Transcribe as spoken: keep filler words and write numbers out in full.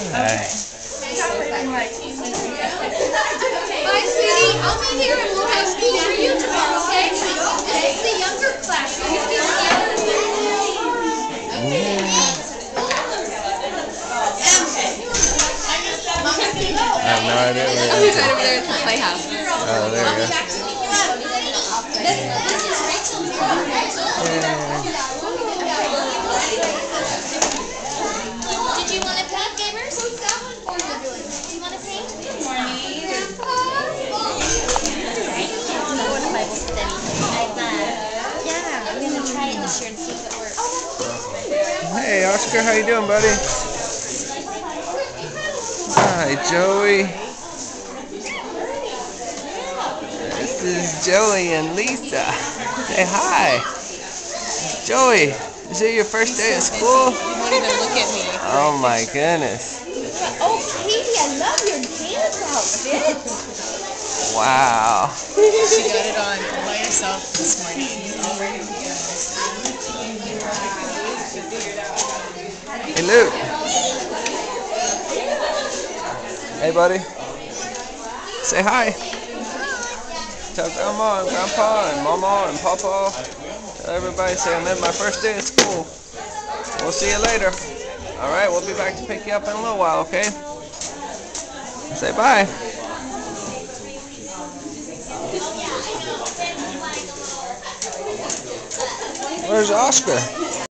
Hi. Bye, sweetie. I'll be here and we'll have school for you tomorrow, okay? This is the younger class. I have no idea where Oh, he's right over there at the playhouse. Oh, there you go. This, this is Rachel's mom. Did you want to paint, gamers? Who's that one for you doing? Do you want to paint? Good morning. Go to Bible study. I'm, uh, yeah, I'm gonna try it this year and see if it works. Hey, Oscar, how you doing, buddy? Hi, Joey. This is Joey and Lisa. Say hi. Joey, is it your first day at school? You won't even look at me. Oh my goodness. Oh, Katie, I love your dance outfit. Wow. She got it on by herself this morning. Hey, Luke. Hey, buddy. Say hi. Tell Grandma and Grandpa and Mama and Papa. Tell everybody, say I'm at my first day at school. We'll see you later. Alright, we'll be back to pick you up in a little while, okay? Say bye. Where's Oscar?